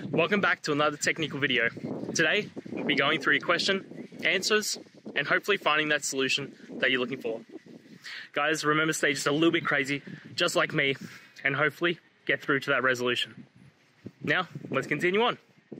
Welcome back to another technical video. Today, we'll be going through your question, answers, and hopefully finding that solution that you're looking for. Guys, remember to stay just a little bit crazy, just like me, and hopefully get through to that resolution. Now, let's continue on.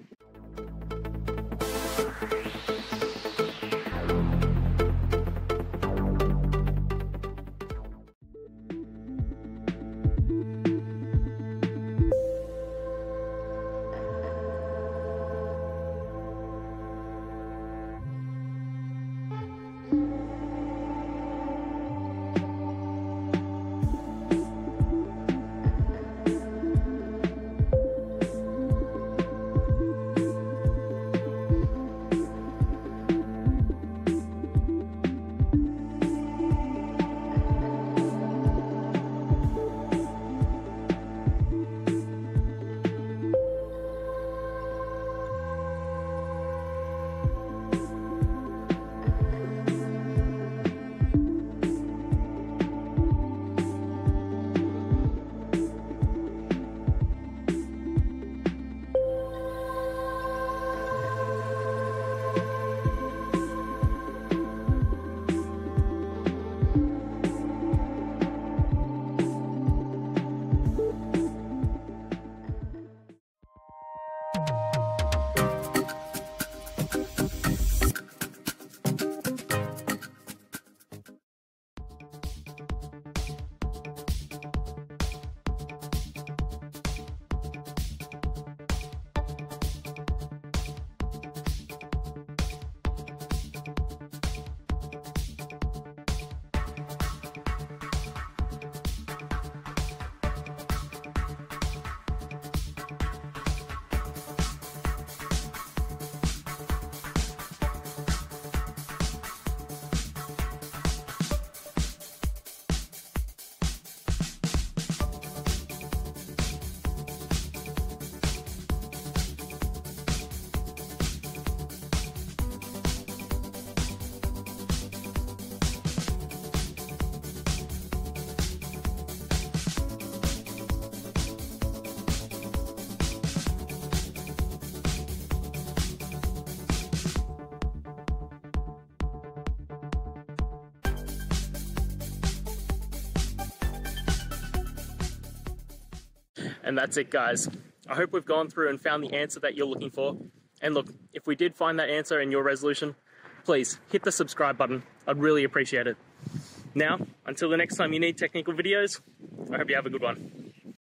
And that's it, guys. I hope we've gone through and found the answer that you're looking for. And look, if we did find that answer in your resolution, please hit the subscribe button. I'd really appreciate it. Now, until the next time you need technical videos, I hope you have a good one.